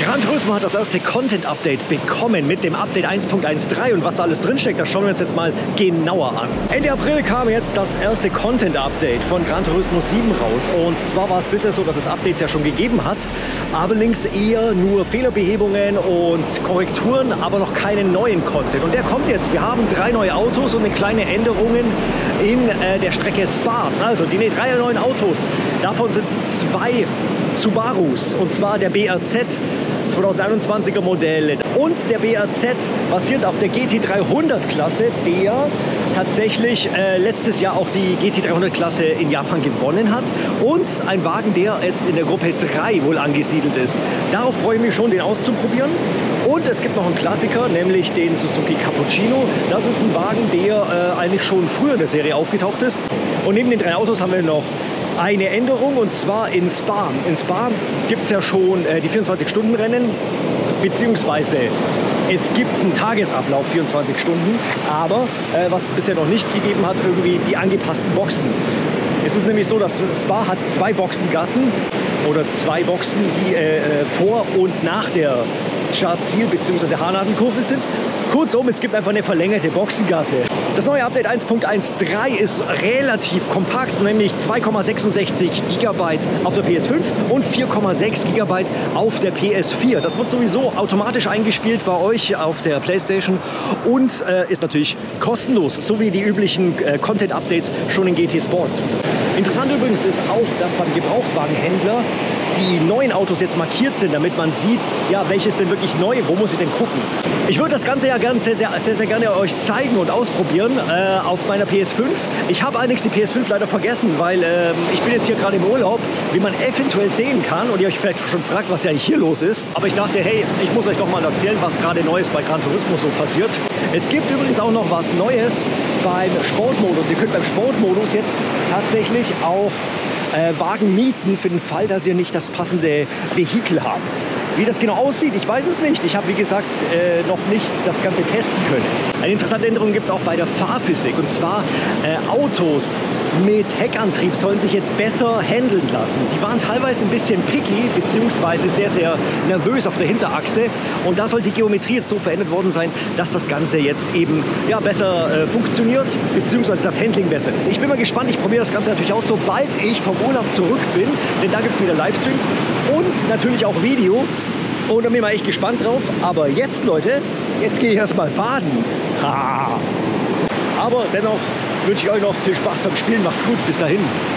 Gran Turismo hat das erste Content-Update bekommen mit dem Update 1.13 und was da alles drinsteckt, das schauen wir uns jetzt mal genauer an. Ende April kam jetzt das erste Content-Update von Gran Turismo 7 raus und zwar war es bisher so, dass es Updates ja schon gegeben hat, allerdings eher nur Fehlerbehebungen und Korrekturen, aber noch keinen neuen Content. Und der kommt jetzt. Wir haben 3 neue Autos und eine kleine Änderungen in der Strecke Spa. Also die 3 neuen Autos, davon sind 2 Subarus, und zwar der BRZ 2021er Modell und der BRZ basierend auf der GT300-Klasse, der tatsächlich letztes Jahr auch die GT300-Klasse in Japan gewonnen hat und ein Wagen, der jetzt in der Gruppe 3 wohl angesiedelt ist. Darauf freue ich mich schon, den auszuprobieren. Und es gibt noch einen Klassiker, nämlich den Suzuki Cappuccino. Das ist ein Wagen, der eigentlich schon früher in der Serie aufgetaucht ist. Und neben den 3 Autos haben wir noch eine Änderung, und zwar in Spa. In Spa gibt es ja schon die 24-Stunden-Rennen, beziehungsweise es gibt einen Tagesablauf, 24 Stunden, aber was es bisher noch nicht gegeben hat, irgendwie die angepassten Boxen. Es ist nämlich so, dass Spa hat 2 Boxengassen oder 2 Boxen, die vor und nach der Startziel- bzw. Haarnadelkurve sind. Kurzum, es gibt einfach eine verlängerte Boxengasse. Das neue Update 1.13 ist relativ kompakt, nämlich 2,66 GB auf der PS5 und 4,6 GB auf der PS4. Das wird sowieso automatisch eingespielt bei euch auf der PlayStation und ist natürlich kostenlos, so wie die üblichen Content-Updates schon in GT Sport. Interessant übrigens ist auch, dass beim Gebrauchtwagenhändler die neuen Autos jetzt markiert sind, damit man sieht, ja, welches denn wirklich neu, wo muss ich denn gucken. Ich würde das Ganze ja sehr gerne euch zeigen und ausprobieren auf meiner PS5. Ich habe allerdings die PS5 leider vergessen, weil ich bin jetzt hier gerade im Urlaub, wie man eventuell sehen kann und ihr euch vielleicht schon fragt, was ja eigentlich hier los ist. Aber ich dachte, hey, ich muss euch doch mal erzählen, was gerade Neues bei Gran Turismo so passiert. Es gibt übrigens auch noch was Neues beim Sportmodus. Ihr könnt beim Sportmodus jetzt tatsächlich auch Wagen mieten für den Fall, dass ihr nicht das passende Vehikel habt. Wie das genau aussieht, ich weiß es nicht. Ich habe, wie gesagt, noch nicht das Ganze testen können. Eine interessante Änderung gibt es auch bei der Fahrphysik. Und zwar Autos mit Heckantrieb sollen sich jetzt besser handeln lassen. Die waren teilweise ein bisschen picky, beziehungsweise sehr nervös auf der Hinterachse. Und da soll die Geometrie jetzt so verändert worden sein, dass das Ganze jetzt eben ja, besser funktioniert, beziehungsweise das Handling besser ist. Ich bin mal gespannt. Ich probiere das Ganze natürlich aus, sobald ich vom Urlaub zurück bin. Denn da gibt es wieder Livestreams und natürlich auch Video. Und da bin ich mal echt gespannt drauf. Aber jetzt, Leute, jetzt gehe ich erstmal baden. Ha. Aber dennoch wünsche ich euch noch viel Spaß beim Spielen. Macht's gut. Bis dahin.